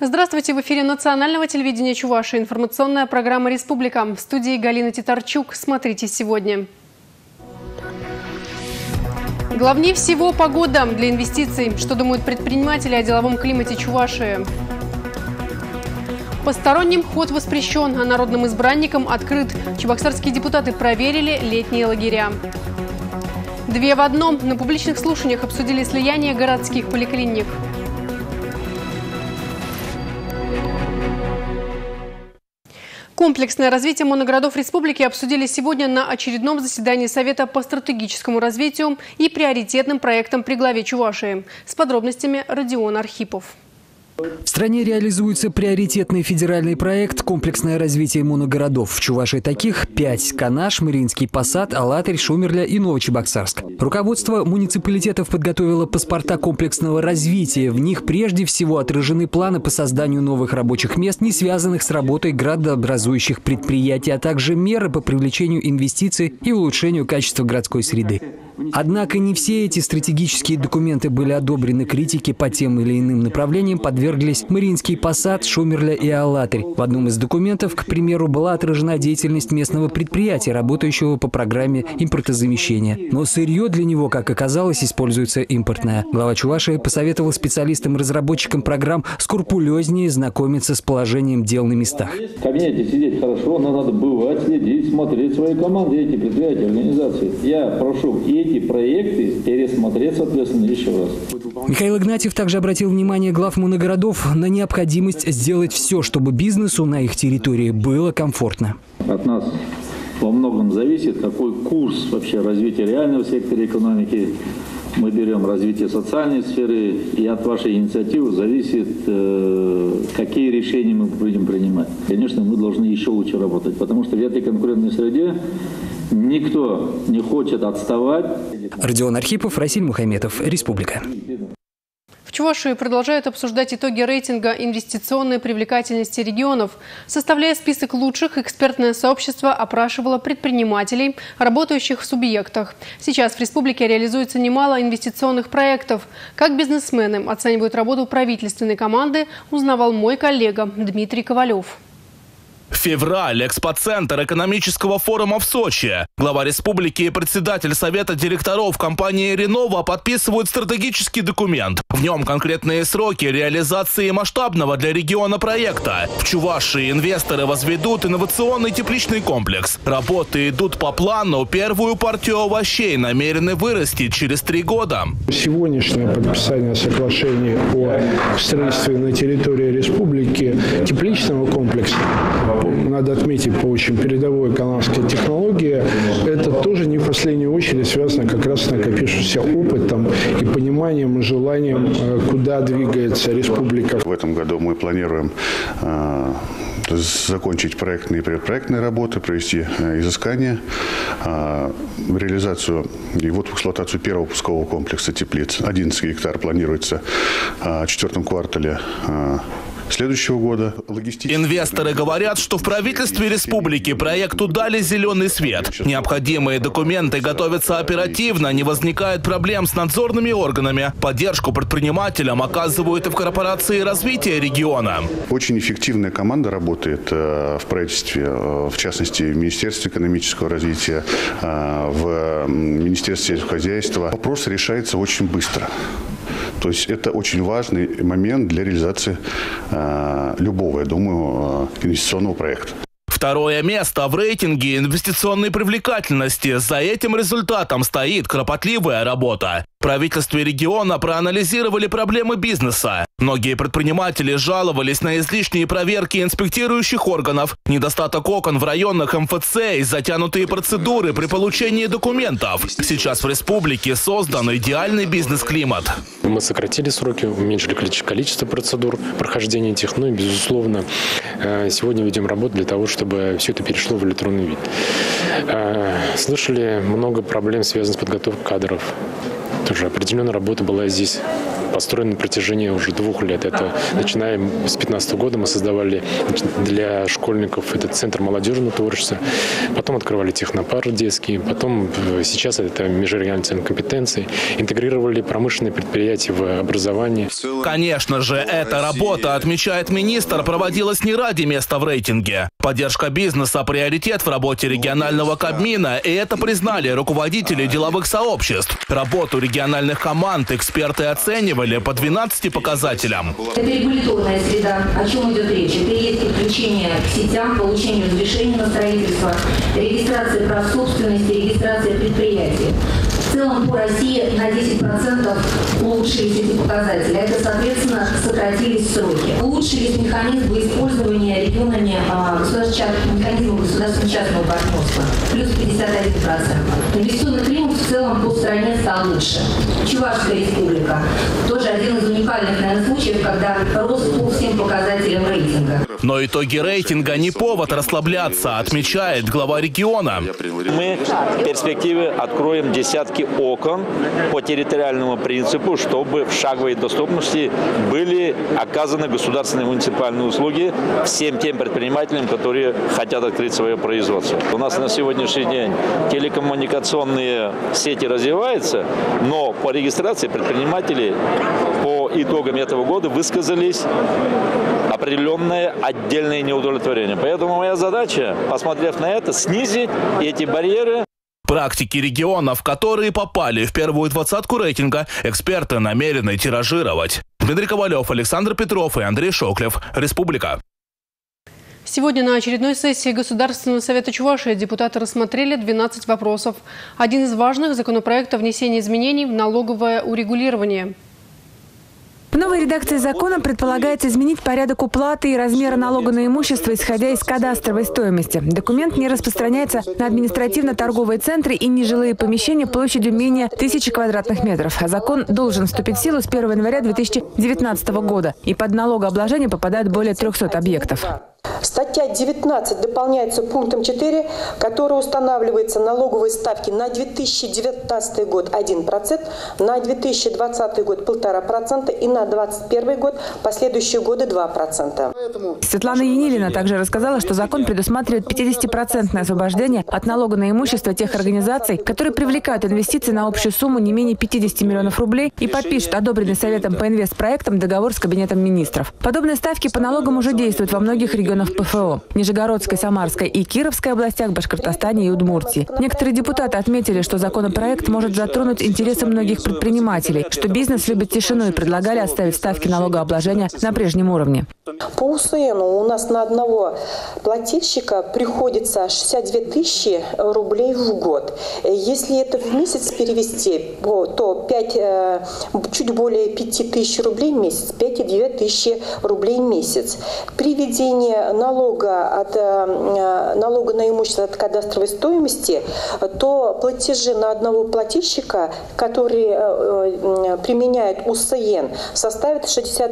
Здравствуйте! В эфире национального телевидения Чувашии информационная программа «Республика». В студии Галина Титарчук. Смотрите сегодня. Главнее всего погода для инвестиций. Что думают предприниматели о деловом климате Чувашии? Посторонним вход воспрещен, а народным избранникам открыт. Чебоксарские депутаты проверили летние лагеря. Две в одном. На публичных слушаниях обсудили слияние городских поликлиник. Комплексное развитие моногородов республики обсудили сегодня на очередном заседании Совета по стратегическому развитию и приоритетным проектам при главе Чувашии. С подробностями Родион Архипов. В стране реализуется приоритетный федеральный проект «Комплексное развитие моногородов». В Чувашии таких 5 – Канаш, Мариинский Посад, Алатырь, Шумерля и Новочебоксарск. Руководство муниципалитетов подготовило паспорта комплексного развития. В них прежде всего отражены планы по созданию новых рабочих мест, не связанных с работой градообразующих предприятий, а также меры по привлечению инвестиций и улучшению качества городской среды. Однако не все эти стратегические документы были одобрены критике по тем или иным направлениям, подверглись Мариинский Посад, Шумерля и Алатырь. В одном из документов, к примеру, была отражена деятельность местного предприятия, работающего по программе импортозамещения. Но сырье для него, как оказалось, используется импортное. Глава Чувашии посоветовал специалистам-разработчикам программ скрупулезнее знакомиться с положением дел на местах. В кабинете сидеть хорошо, но надо бывать, следить, смотреть свои команды, эти предприятия, организации. Я прошу эти проекты пересмотреть, соответственно, еще раз. Михаил Игнатьев также обратил внимание глав моногородов на необходимость сделать все, чтобы бизнесу на их территории было комфортно. От нас во многом зависит, какой курс вообще развития реального сектора экономики. Мы берем развитие социальной сферы, и от вашей инициативы зависит, какие решения мы будем принимать. Конечно, мы должны еще лучше работать, потому что в этой конкурентной среде никто не хочет отставать. Родион Архипов, Расиль Мухаметов, Республика. В Чувашии продолжают обсуждать итоги рейтинга инвестиционной привлекательности регионов. Составляя список лучших, экспертное сообщество опрашивало предпринимателей, работающих в субъектах. Сейчас в республике реализуется немало инвестиционных проектов. Как бизнесмены оценивают работу правительственной команды, узнавал мой коллега Дмитрий Ковалев. Февраль. Экспоцентр экономического форума в Сочи. Глава республики и председатель совета директоров компании «Ренова» подписывают стратегический документ. В нем конкретные сроки реализации масштабного для региона проекта. В Чувашии инвесторы возведут инновационный тепличный комплекс. Работы идут по плану. Первую партию овощей намерены вырастить через 3 года. Сегодняшнее подписание соглашения о строительстве на территории республики тепличного комплекса, надо отметить, по очень передовой канадской технологии, это тоже не в последнюю очередь связано как раз с накопившимся опытом и пониманием и желанием, куда двигается республика. В этом году мы планируем закончить проектные и предпроектные работы, провести изыскания, реализацию и в эксплуатацию первого пускового комплекса теплиц. 11 гектар планируется в 4 квартале следующего года. Инвесторы говорят, что в правительстве республики проекту дали зеленый свет. Необходимые документы готовятся оперативно, не возникает проблем с надзорными органами. Поддержку предпринимателям оказывают и в корпорации развития региона. Очень эффективная команда работает в правительстве, в частности, в Министерстве экономического развития, в Министерстве сельского хозяйства. Вопрос решается очень быстро. То есть это очень важный момент для реализации любого, я думаю, инвестиционного проекта. Второе место в рейтинге инвестиционной привлекательности. За этим результатом стоит кропотливая работа. В правительстве региона проанализировали проблемы бизнеса. Многие предприниматели жаловались на излишние проверки инспектирующих органов, недостаток окон в районах МФЦ и затянутые процедуры при получении документов. Сейчас в республике создан идеальный бизнес-климат. Мы сократили сроки, уменьшили количество процедур прохождения этих. Ну и, безусловно, сегодня ведем работу для того, чтобы все это перешло в электронный вид. Слышали много проблем, связанных с подготовкой кадров. Тоже определенная работа была здесь построен на протяжении уже 2 лет. Это начиная с 2015 года мы создавали для школьников этот центр молодежного творчества, потом открывали технопарк детский, потом сейчас это межрегиональный центр компетенций, интегрировали промышленные предприятия в образование. Конечно же, эта работа, отмечает министр, проводилась не ради места в рейтинге. Поддержка бизнеса – приоритет в работе регионального Кабмина, и это признали руководители деловых сообществ. Работу региональных команд эксперты оценивали по 12 показателям. Это регуляторная среда. О чем идет речь? Это и есть подключение к сетям, получение разрешений на строительство, регистрация прав собственности, регистрация предприятий. В целом по России на 10% улучшились эти показатели. Это, соответственно, сократились сроки. Улучшились механизмы использования регионами механизмов государственно-частного партнерства. Плюс 51%. Инвестиционный климат в целом по стране стал лучше. Чувашская республика. Тоже один из уникальных, наверное, случаев, когда рост по всем показателям рейтинга. Но итоги рейтинга не повод расслабляться, отмечает глава региона. Мы в перспективе откроем десятки окон по территориальному принципу, чтобы в шаговой доступности были оказаны государственные муниципальные услуги всем тем предпринимателям, которые хотят открыть свое производство. У нас на сегодняшний день телекоммуникационные сети развиваются, но по регистрации предприниматели по итогам этого года высказались определенное отдельное неудовлетворение. Поэтому моя задача, посмотрев на это, снизить эти барьеры. Практики регионов, которые попали в первую 20-ку рейтинга, эксперты намерены тиражировать. Дмитрий Ковалев, Александр Петров и Андрей Шоклев. Республика. Сегодня на очередной сессии Государственного совета Чувашии депутаты рассмотрели 12 вопросов. Один из важных – законопроект о внесении изменений в налоговое урегулирование. В новой редакции закона предполагается изменить порядок уплаты и размера налога на имущество, исходя из кадастровой стоимости. Документ не распространяется на административно-торговые центры и нежилые помещения площадью менее 1000 квадратных метров. Закон должен вступить в силу с 1 января 2019 года. И под налогообложение попадают более 300 объектов. Статья 19 дополняется пунктом 4, который устанавливается налоговые ставки на 2019 год 1%, на 2020 год 1,5% и на 2021 год последующие годы 2%. Светлана Енилина также рассказала, что закон предусматривает 50% освобождение от налога на имущество тех организаций, которые привлекают инвестиции на общую сумму не менее 50 миллионов рублей и подпишут одобренный Советом по инвестпроектам договор с Кабинетом министров. Подобные ставки по налогам уже действуют во многих регионах ПФО – Нижегородской, Самарской и Кировской областях, Башкортостане и Удмуртии. Некоторые депутаты отметили, что законопроект может затронуть интересы многих предпринимателей, что бизнес любит тишину и предлагали оставить ставки налогообложения на прежнем уровне. По УСН у нас на одного плательщика приходится 62 тысячи рублей в год. Если это в месяц перевести, то чуть более 5 тысяч рублей в месяц, 5,2 тысячи рублей в месяц. При введении налога на имущество от кадастровой стоимости, то платежи на одного плательщика, которые применяют УСН, составят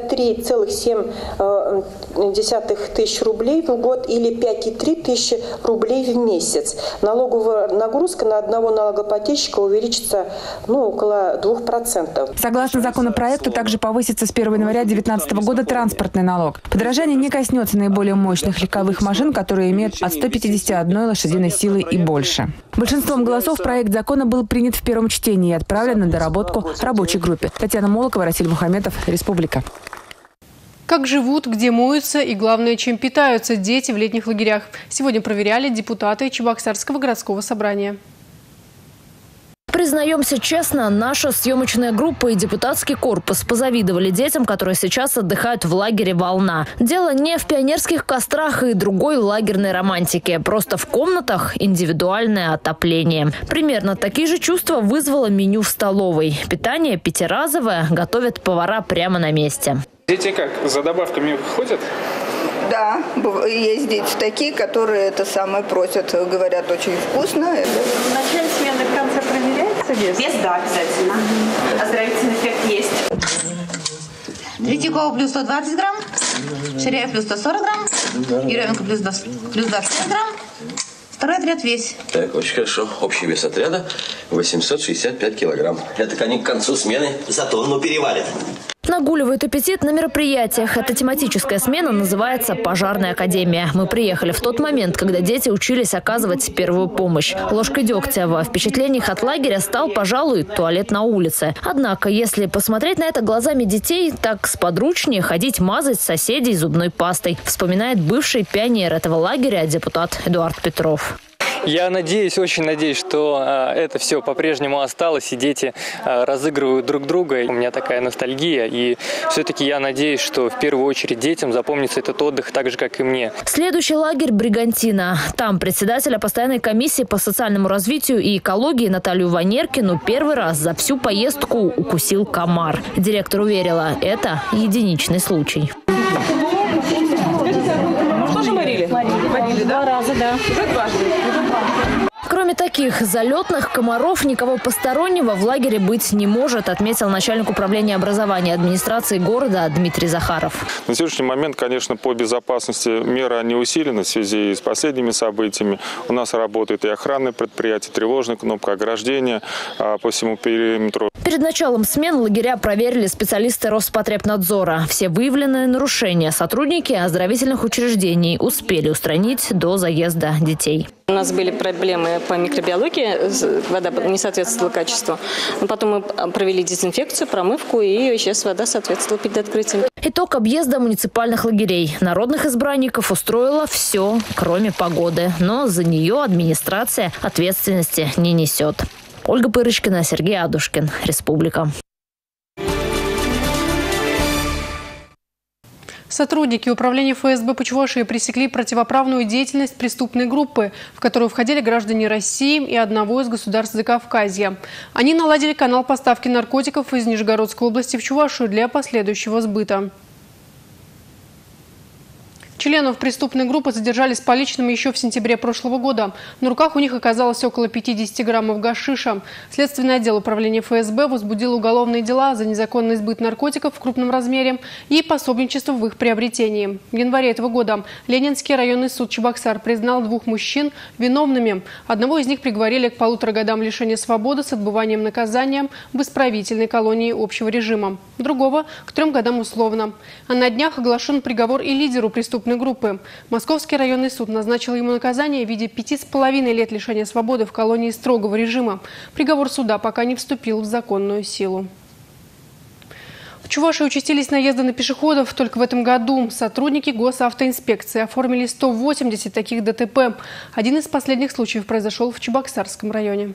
63,7 тысяч рублей в год или 5,3 тысячи рублей в месяц. Налоговая нагрузка на одного налогоплательщика увеличится около 2%. Согласно законопроекту, также повысится с 1 января 2019 года транспортный налог. Подорожание не коснется наиболее мощных легковых машин, которые имеют от 151 лошадиной силы и больше. Большинством голосов проект закона был принят в первом чтении и отправлен на доработку рабочей группе. Татьяна Молокова, Расиль Мухаметов, Республика. Как живут, где моются и, главное, чем питаются дети в летних лагерях. Сегодня проверяли депутаты Чебоксарского городского собрания. Признаемся честно, наша съемочная группа и депутатский корпус позавидовали детям, которые сейчас отдыхают в лагере «Волна». Дело не в пионерских кострах и другой лагерной романтике. Просто в комнатах индивидуальное отопление. Примерно такие же чувства вызвало меню в столовой. Питание пятиразовое, готовят повара прямо на месте. Дети как, за добавками ходят? Да, есть дети такие, которые это самое просят, говорят, очень вкусно. В начале смены в конце проверяется вес? Вес, да, обязательно. Оздоровительный эффект есть. Третьякова плюс 120 грамм, Ширяев плюс 140 грамм, Еременко плюс 25 грамм. Второй отряд весь. Так, очень хорошо. Общий вес отряда 865 килограмм. Это они к концу смены за тонну перевалят. Нагуливают аппетит на мероприятиях. Эта тематическая смена называется «Пожарная академия». Мы приехали в тот момент, когда дети учились оказывать первую помощь. Ложкой дегтя во впечатлениях от лагеря стал, пожалуй, туалет на улице. Однако, если посмотреть на это глазами детей, так сподручнее ходить мазать соседей зубной пастой, вспоминает бывший пионер этого лагеря депутат Эдуард Петров. Я надеюсь, очень надеюсь, что это все по-прежнему осталось, и дети разыгрывают друг друга. У меня такая ностальгия, и все-таки я надеюсь, что в первую очередь детям запомнится этот отдых так же, как и мне. Следующий лагерь – Бригантина. Там председателя постоянной комиссии по социальному развитию и экологии Наталью Ванеркину первый раз за всю поездку укусил комар. Директор уверила, это единичный случай. Тоже варили? Варили, да? 2 раза, да. Уже дважды. Кроме таких залетных комаров, никого постороннего в лагере быть не может, отметил начальник управления образования администрации города Дмитрий Захаров. На сегодняшний момент, конечно, по безопасности меры они усилены в связи с последними событиями. У нас работает и охранное предприятие, тревожная кнопка, ограждения по всему периметру. Перед началом смен лагеря проверили специалисты Роспотребнадзора. Все выявленные нарушения сотрудники оздоровительных учреждений успели устранить до заезда детей. У нас были проблемы по микробиологии, вода не соответствовала качеству. Но потом мы провели дезинфекцию, промывку, и сейчас вода соответствовала перед открытием. Итог объезда муниципальных лагерей. Народных избранников устроило все, кроме погоды. Но за нее администрация ответственности не несет. Ольга Пырочкина, Сергей Адушкин. Республика. Сотрудники управления ФСБ по Чувашии пресекли противоправную деятельность преступной группы, в которую входили граждане России и одного из государств Закавказья. Они наладили канал поставки наркотиков из Нижегородской области в Чувашию для последующего сбыта. Членов преступной группы задержали с поличным еще в сентябре прошлого года. На руках у них оказалось около 50 граммов гашиша. Следственный отдел управления ФСБ возбудил уголовные дела за незаконный сбыт наркотиков в крупном размере и пособничество в их приобретении. В январе этого года Ленинский районный суд Чебоксар признал 2 мужчин виновными. Одного из них приговорили к 1,5 годам лишения свободы с отбыванием наказания в исправительной колонии общего режима. Другого – к 3 годам условно. А на днях оглашен приговор и лидеру преступной группы. Московский районный суд назначил ему наказание в виде 5,5 лет лишения свободы в колонии строгого режима. Приговор суда пока не вступил в законную силу. В Чувашии участились наезды на пешеходов. Только в этом году сотрудники госавтоинспекции оформили 180 таких ДТП. Один из последних случаев произошел в Чебоксарском районе.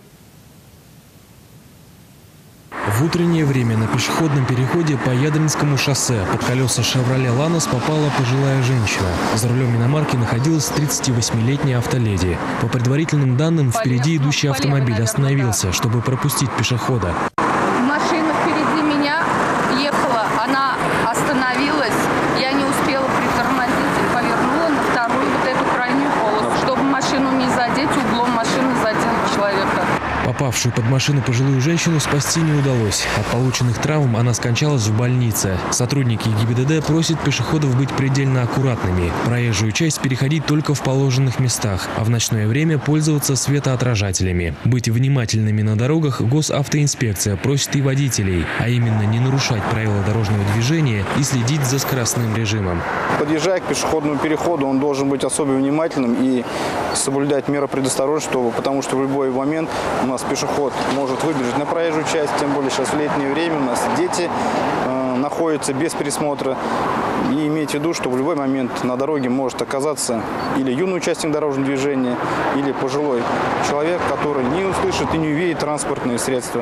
В утреннее время на пешеходном переходе по Ядринскому шоссе под колеса «Шевроле Ланос» попала пожилая женщина. За рулем иномарки находилась 38-летняя автоледи. По предварительным данным, впереди идущий автомобиль остановился, чтобы пропустить пешехода. Машина впереди меня ехала, она остановилась, я не успела притормозить и повернула на вторую вот эту крайнюю полосу, чтобы машину не задеть, углом машины задела человека. Попавшую под машину пожилую женщину спасти не удалось. От полученных травм она скончалась в больнице. Сотрудники ГИБДД просят пешеходов быть предельно аккуратными. Проезжую часть переходить только в положенных местах, а в ночное время пользоваться светоотражателями. Быть внимательными на дорогах госавтоинспекция просит и водителей, а именно не нарушать правила дорожного движения и следить за скоростным режимом. Подъезжая к пешеходному переходу, он должен быть особо внимательным и соблюдать меры предосторожности, потому что в любой момент у нас пешеход может выбежать на проезжую часть, тем более сейчас в летнее время у нас дети находятся без присмотра. И имейте в виду, что в любой момент на дороге может оказаться или юный участник дорожного движения, или пожилой человек, который не услышит и не увидит транспортные средства.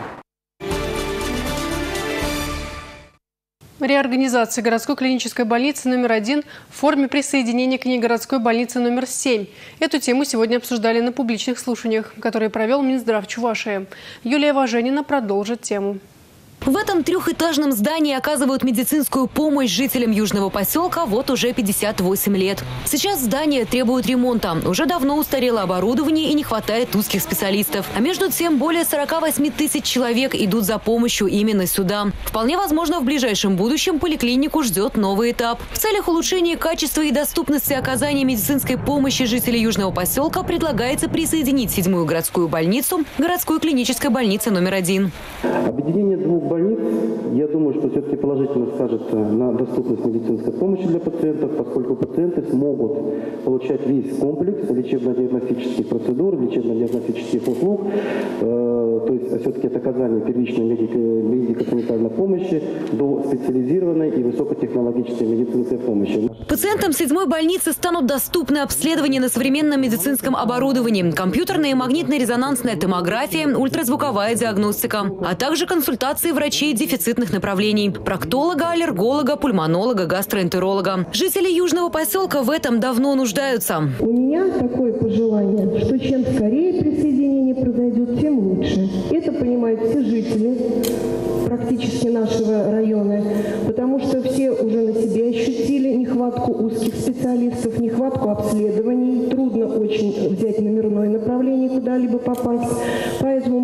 Реорганизация городской клинической больницы номер 1 в форме присоединения к ней городской больницы номер 7. Эту тему сегодня обсуждали на публичных слушаниях, которые провел Минздрав Чувашии. Юлия Важенина продолжит тему. В этом 3-этажном здании оказывают медицинскую помощь жителям южного поселка вот уже 58 лет. Сейчас здание требует ремонта. Уже давно устарело оборудование и не хватает узких специалистов. А между тем более 48 тысяч человек идут за помощью именно сюда. Вполне возможно, в ближайшем будущем поликлинику ждет новый этап. В целях улучшения качества и доступности оказания медицинской помощи жителей южного поселка предлагается присоединить 7-ю городскую больницу к городской клинической больнице номер 1. Объединение 2 больниц, я думаю, что все-таки положительно скажется на доступность медицинской помощи для пациентов, поскольку пациенты смогут получать весь комплекс лечебно-диагностических процедур, лечебно-диагностических услуг, то есть все-таки от оказания первичной медико-санитарной помощи до специализированной и высокотехнологической медицинской помощи. Пациентам 7-й больницы станут доступны обследования на современном медицинском оборудовании, компьютерная и магнитно-резонансная томография, ультразвуковая диагностика, а также консультации врачей дефицитных направлений – проктолога, аллерголога, пульмонолога, гастроэнтеролога. Жители Южного поселка в этом давно нуждаются. У меня такое пожелание, что чем скорее присоединение произойдет, тем лучше. Это понимают все жители практически нашего района, потому что все уже на себе ощутили нехватку узких специалистов, нехватку обследований. Трудно очень взять номерное направление, куда-либо попасть. Поэтому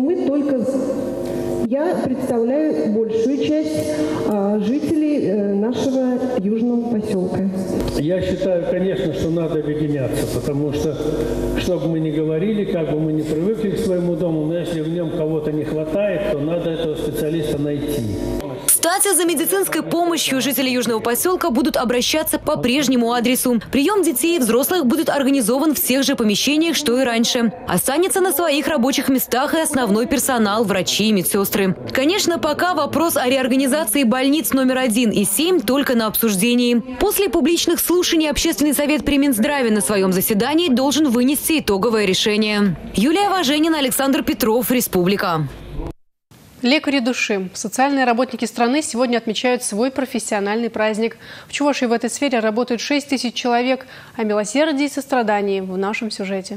я представляю большую часть жителей нашего южного поселка. Я считаю, конечно, что надо объединяться, потому что, что бы мы ни говорили, как бы мы ни привыкли к своему дому, но если в нем кого-то не хватает, то надо этого специалиста найти. Кстати, за медицинской помощью жители Южного поселка будут обращаться по прежнему адресу. Прием детей и взрослых будет организован в тех же помещениях, что и раньше. Останется на своих рабочих местах и основной персонал, врачи и медсестры. Конечно, пока вопрос о реорганизации больниц номер 1 и 7 только на обсуждении. После публичных слушаний Общественный совет при Минздраве на своем заседании должен вынести итоговое решение. Юлия Важенина, Александр Петров, Республика. Лекари души. Социальные работники страны сегодня отмечают свой профессиональный праздник. В Чувашии в этой сфере работают 6 тысяч человек. О милосердии и сострадании в нашем сюжете.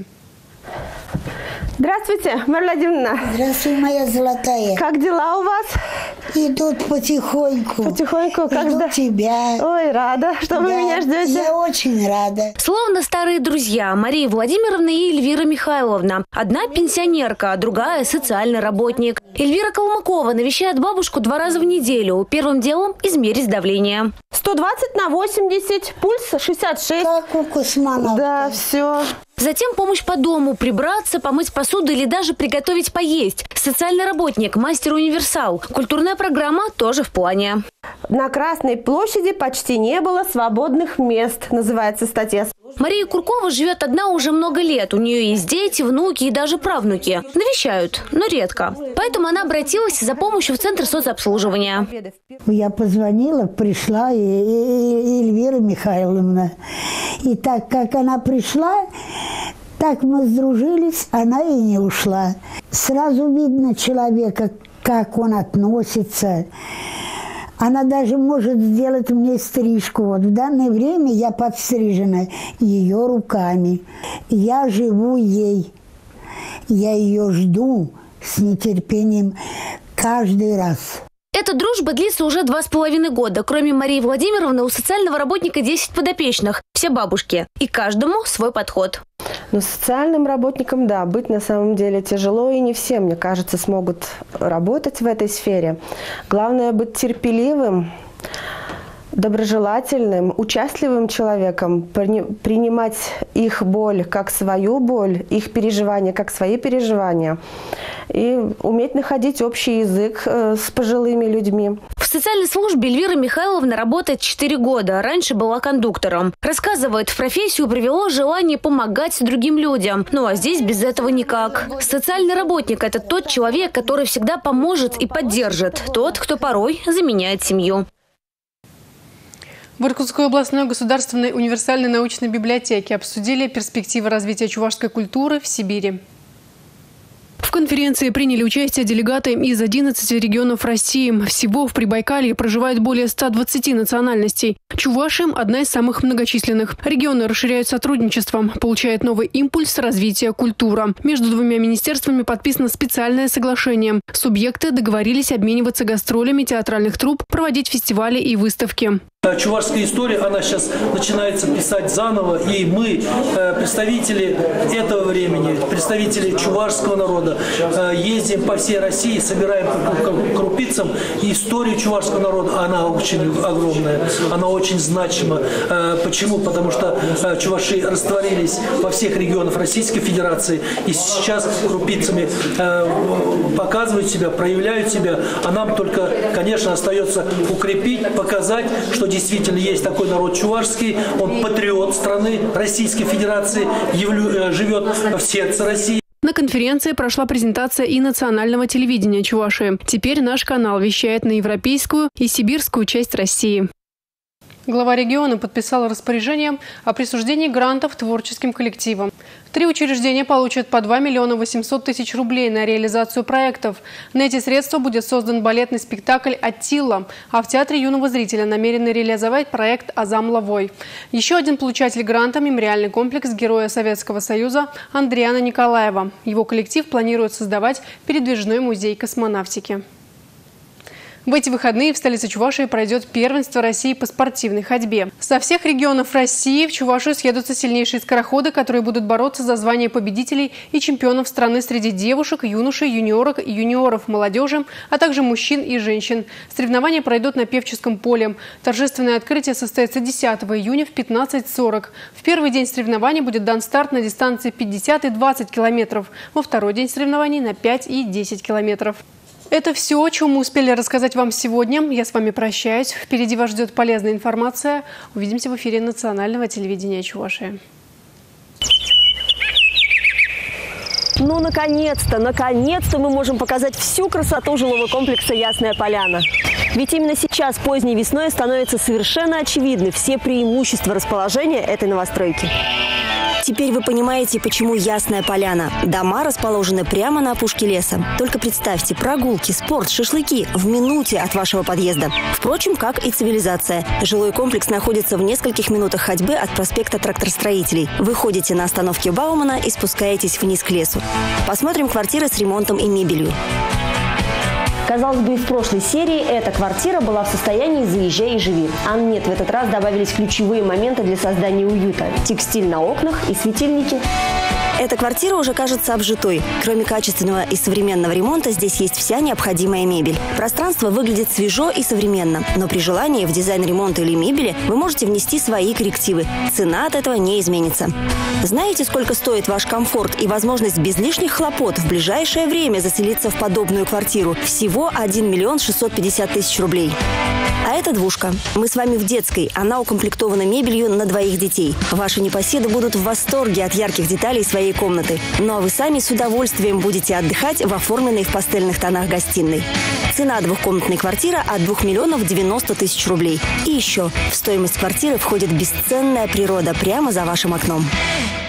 Здравствуйте, Марья Владимировна. Здравствуй, моя золотая. Как дела у вас? Идут потихоньку. Потихоньку? Жду тебя. Ой, рада, что вы меня ждете. Я очень рада. Словно старые друзья Мария Владимировна и Эльвира Михайловна. Одна пенсионерка, а другая социальный работник. Эльвира Калмыкова навещает бабушку 2 раза в неделю. Первым делом измерить давление. 120/80, пульс 66. Как у космонавта. Да, все. Затем помощь по дому, прибраться, помыть посуду или даже приготовить поесть. Социальный работник, мастер-универсал. Культурная программа тоже в плане. На Красной площади почти не было свободных мест, называется статья. Мария Куркова живет одна уже много лет. У нее есть дети, внуки и даже правнуки. Навещают, но редко. Поэтому она обратилась за помощью в Центр соцобслуживания. Я позвонила, пришла и Эльвира Михайловна. И так как она пришла, так мы сдружились, она и не ушла. Сразу видно человека, как он относится. Она даже может сделать мне стрижку. Вот в данное время я подстрижена ее руками. Я живу ей. Я ее жду с нетерпением каждый раз. Эта дружба длится уже 2,5 года. Кроме Марии Владимировны, у социального работника 10 подопечных. Все бабушки. И каждому свой подход. Но социальным работникам, да, быть на самом деле тяжело, и не все, мне кажется, смогут работать в этой сфере. Главное быть терпеливым, доброжелательным, участливым человеком, принимать их боль как свою боль, их переживания как свои переживания, и уметь находить общий язык с пожилыми людьми. В социальной службе Эльвира Михайловна работает 4 года. Раньше была кондуктором. Рассказывает, в профессию привело желание помогать другим людям. Ну а здесь без этого никак. Социальный работник – это тот человек, который всегда поможет и поддержит. Тот, кто порой заменяет семью. В Иркутской областной государственной универсальной научной библиотеке обсудили перспективы развития чувашской культуры в Сибири. В конференции приняли участие делегаты из 11 регионов России. Всего в Прибайкалье проживает более 120 национальностей. Чувашия – одна из самых многочисленных. Регионы расширяют сотрудничество. Получает новый импульс развития культура. Между двумя министерствами подписано специальное соглашение. Субъекты договорились обмениваться гастролями театральных труп, проводить фестивали и выставки. Чувашская история, она сейчас начинается писать заново, и мы, представители этого времени, представители чувашского народа, ездим по всей России, собираем по крупицам. И история чувашского народа, она очень огромная, она очень значима. Почему? Потому что чуваши растворились во всех регионах Российской Федерации, и сейчас крупицами показывают себя, проявляют себя, а нам только, конечно, остается укрепить, показать, что действительно есть такой народ чувашский, он патриот страны Российской Федерации, живет в сердце России. На конференции прошла презентация и национального телевидения Чувашии. Теперь наш канал вещает на европейскую и сибирскую часть России. Глава региона подписал распоряжение о присуждении грантов творческим коллективам. 3 учреждения получат по 2 миллиона 800 тысяч рублей на реализацию проектов. На эти средства будет создан балетный спектакль «Аттила», а в Театре юного зрителя намерены реализовать проект «Азам Лавой». Еще один получатель гранта – мемориальный комплекс Героя Советского Союза Андриана Николаева. Его коллектив планирует создавать передвижной музей космонавтики. В эти выходные в столице Чувашии пройдет первенство России по спортивной ходьбе. Со всех регионов России в Чувашию съедутся сильнейшие скороходы, которые будут бороться за звание победителей и чемпионов страны среди девушек, юношей, юниорок и юниоров, молодежи, а также мужчин и женщин. Соревнования пройдут на Певческом поле. Торжественное открытие состоится 10 июня в 15:40. В первый день соревнований будет дан старт на дистанции 50 и 20 километров. Во второй день соревнований на 5 и 10 километров. Это все, о чем мы успели рассказать вам сегодня. Я с вами прощаюсь. Впереди вас ждет полезная информация. Увидимся в эфире национального телевидения Чувашии. Ну, наконец-то мы можем показать всю красоту жилого комплекса «Ясная поляна». Ведь именно сейчас, поздней весной, становятся совершенно очевидны все преимущества расположения этой новостройки. Теперь вы понимаете, почему Ясная Поляна. Дома расположены прямо на опушке леса. Только представьте, прогулки, спорт, шашлыки в минуте от вашего подъезда. Впрочем, как и цивилизация. Жилой комплекс находится в нескольких минутах ходьбы от проспекта Тракторостроителей. Вы ходите на остановке Баумана и спускаетесь вниз к лесу. Посмотрим квартиры с ремонтом и мебелью. Казалось бы, и в прошлой серии эта квартира была в состоянии «заезжай и живи». А нет, в этот раз добавились ключевые моменты для создания уюта. Текстиль на окнах и светильники. Эта квартира уже кажется обжитой. Кроме качественного и современного ремонта, здесь есть вся необходимая мебель. Пространство выглядит свежо и современно. Но при желании в дизайн ремонта или мебели вы можете внести свои коррективы. Цена от этого не изменится. Знаете, сколько стоит ваш комфорт и возможность без лишних хлопот в ближайшее время заселиться в подобную квартиру? Всего 1 миллион 650 тысяч рублей. А это двушка. Мы с вами в детской. Она укомплектована мебелью на 2 детей. Ваши непоседы будут в восторге от ярких деталей своей комнаты. Ну а вы сами с удовольствием будете отдыхать в оформленной в пастельных тонах гостиной. Цена двухкомнатной квартиры от 2 миллионов 90 тысяч рублей. И еще, в стоимость квартиры входит бесценная природа прямо за вашим окном.